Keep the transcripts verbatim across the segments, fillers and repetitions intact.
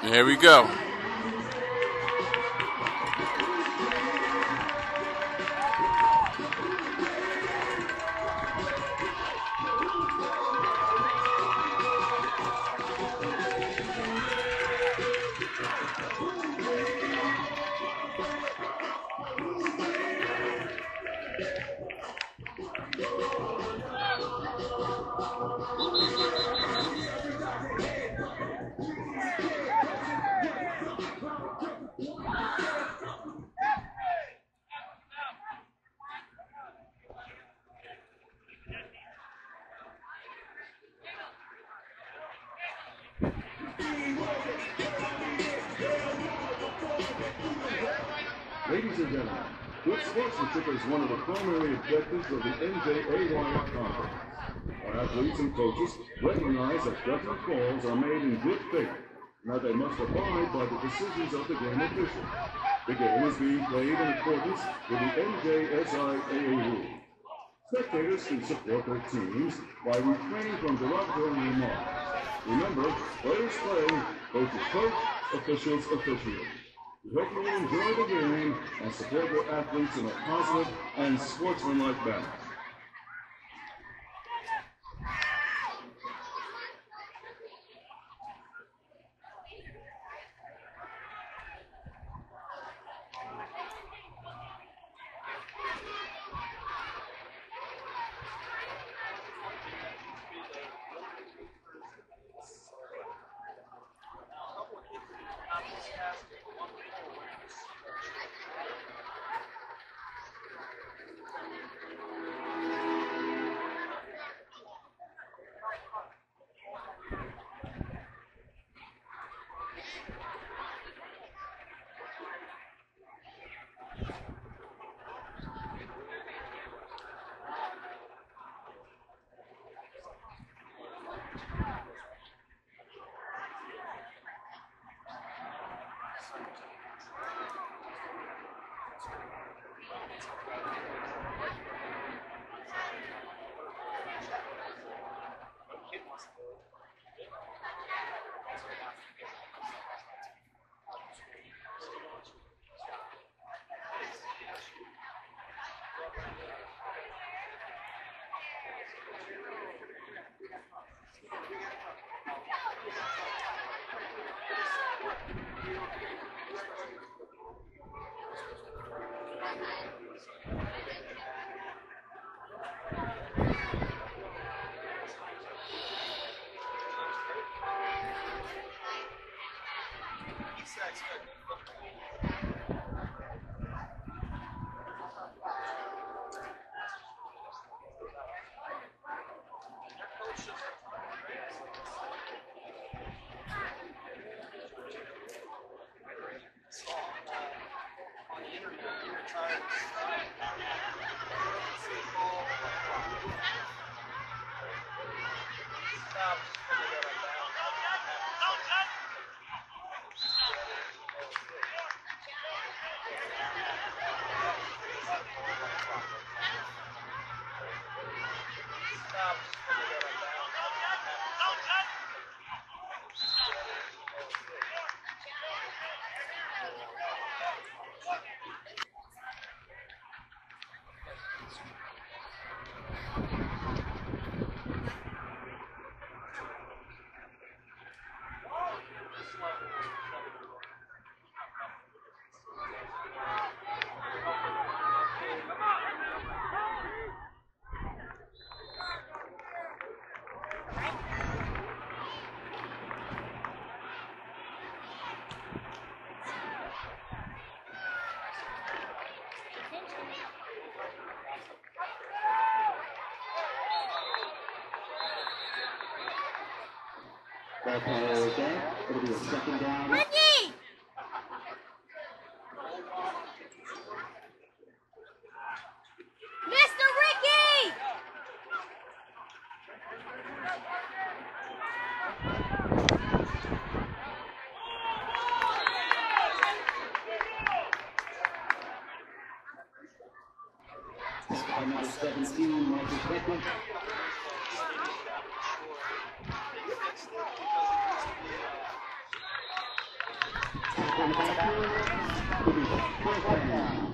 Here we go. Ladies and gentlemen, good sportsmanship is one of the primary objectives of the N J A Y F conference. Our athletes and coaches recognize that judgment calls are made in good faith and that they must abide by the decisions of the game official. The game is being played in accordance with the N J S I A A rules. Spectators can support their teams by refraining from derogatory remarks. Remember, players play, coaches coach, officials officiate. We hope you will enjoy the game and support your athletes in a positive and sportsmanlike manner. Ball carrier again. It'll be a second down. Ricky! Mister Ricky! By number seventeen, Michael Beckman. from the backfield. It'll be first down.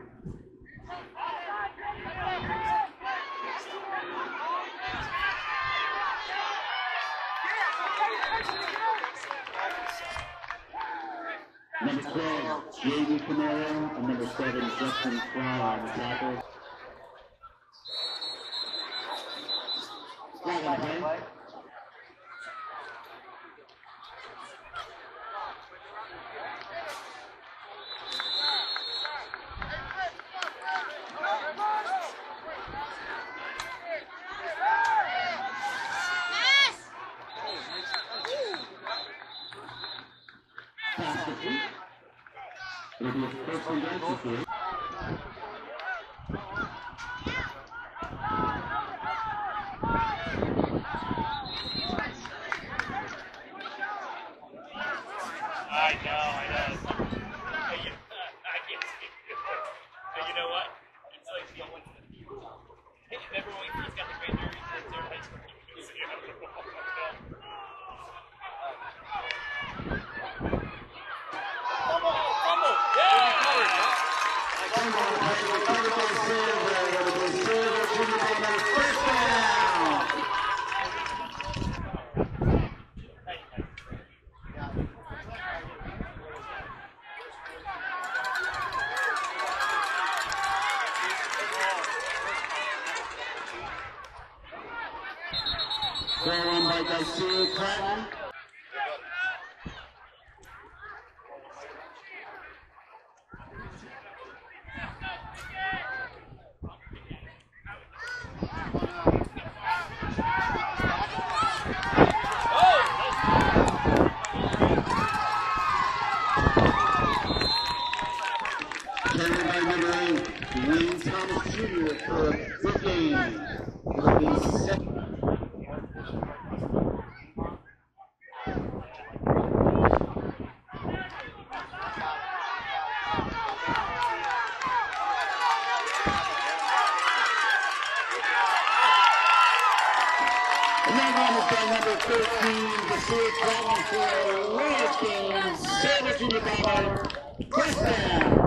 Number twelve, J D Camaro, and number seven, Justin Fry on the tackle. Flag on the play. Pass complete. It'll be a first and goal for you. I know, I know. Hey, you, I can't see it. But you know what? It's like the only Hey, remember when we first got the great jerseys in third high school? Fumble! Fumble! Yeah! First down! Throw in by Garcia Cotton. Carried by number eight, Wayne Thomas Junior for a good game. It'll be second. And that one is by number thirteen, Garcia Cotton for a large game. Sandwich in the ball. First down.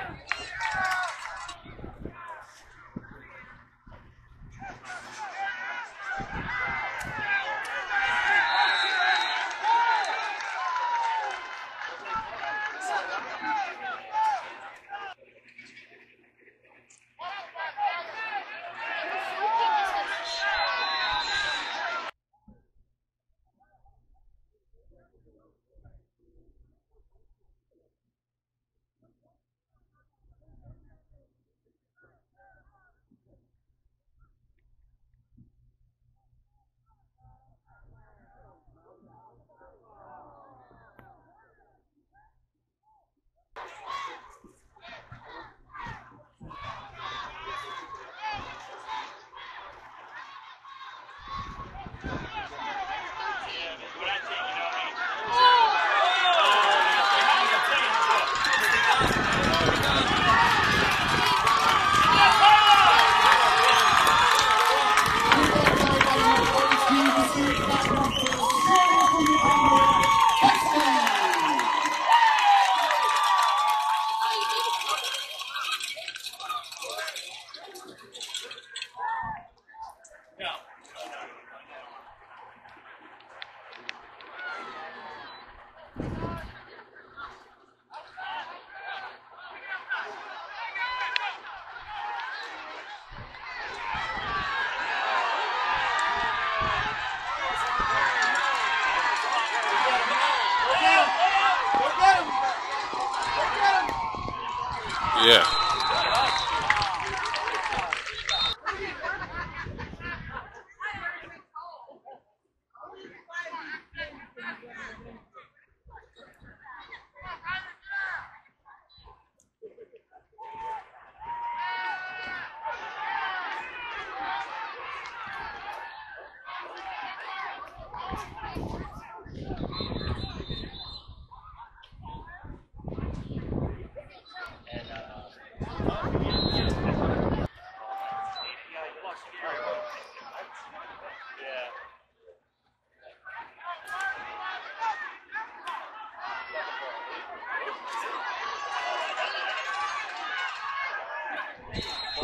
Yeah.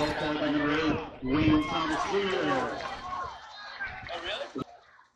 Both out by number eight, Wayne Thomas Junior Oh, really?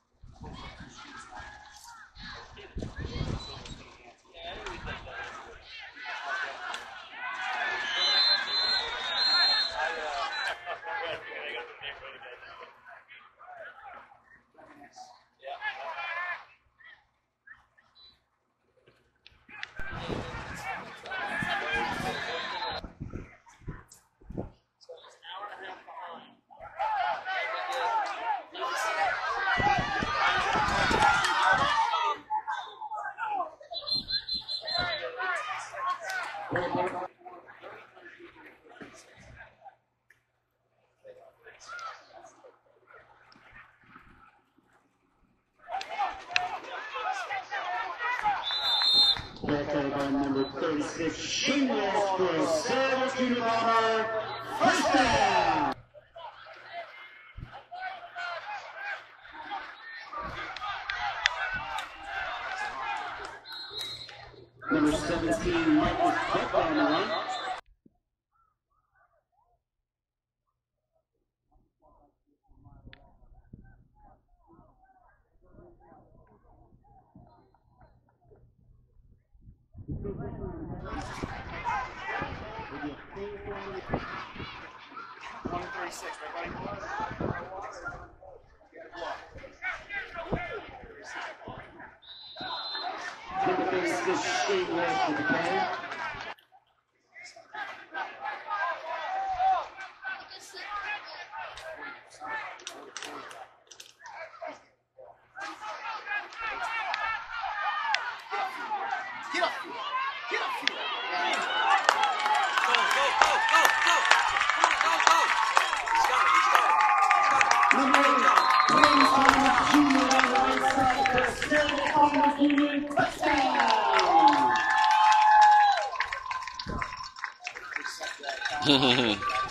Ball carried by number thirty-six, Shingles for a Silver Junior Bomber. First down. Number seventeen, Marcus Butler on the run. one thirty-six, right, buddy? Number thirty-six, Shingles for the play. Get up! Get up! Number eight, Wayne Thomas Junior on the right side for a Silver Bomber Junior touchdown.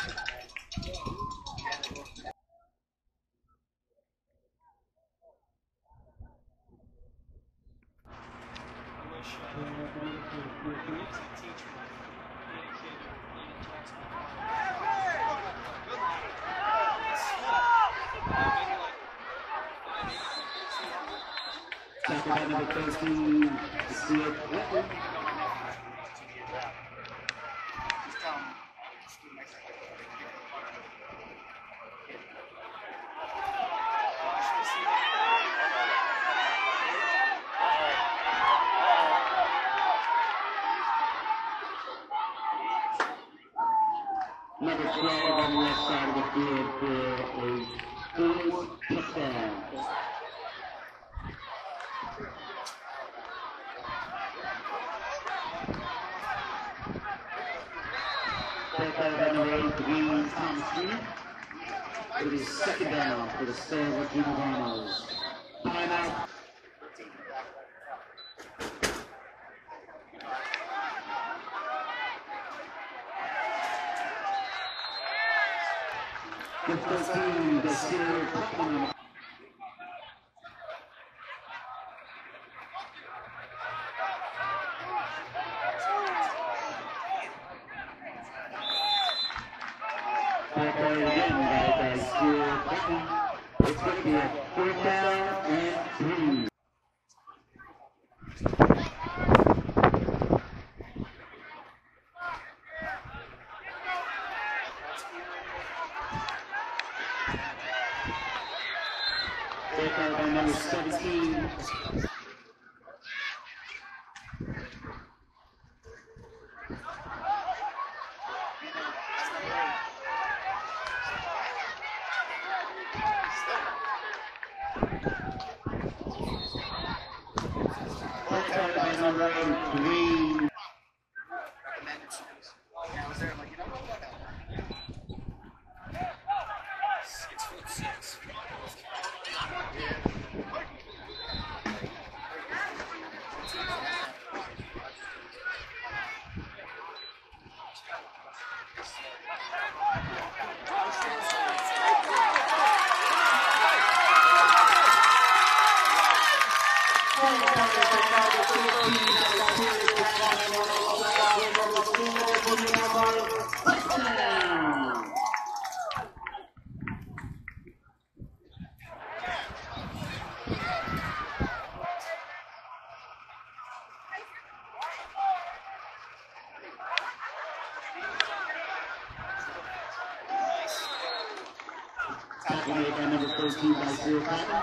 Tackled by number thirteen, Stuart Whitman. Number twelve on the left side of the field for a fourth touchdown. Ball carried by number eight, Wayne Thomas Junior It is second down for the Silver Junior Bombers. Timeout. The thirteen, the Silver Putnam. Ball carried again by, by Stuart Putnam. It's going to be a fourth down and three. Ball carried by number seventeen. Ball carried by number three. I was there, I'm like, you know what? Six foot six. Touchdown! Tackle made by number thirteen by Zero Patton.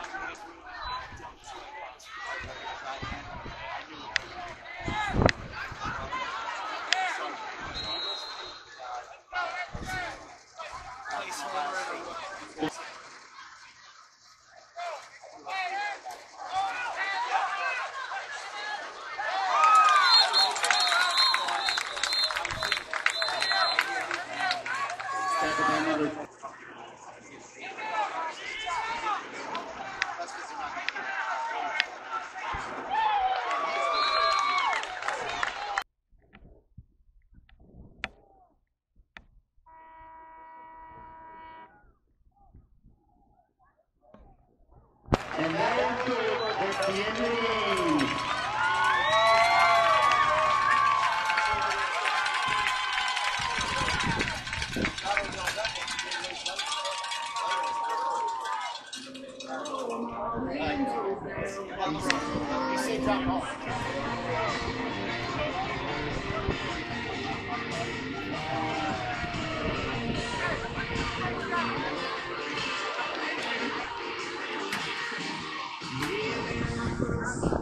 And there's the at the end of the game. Thank you.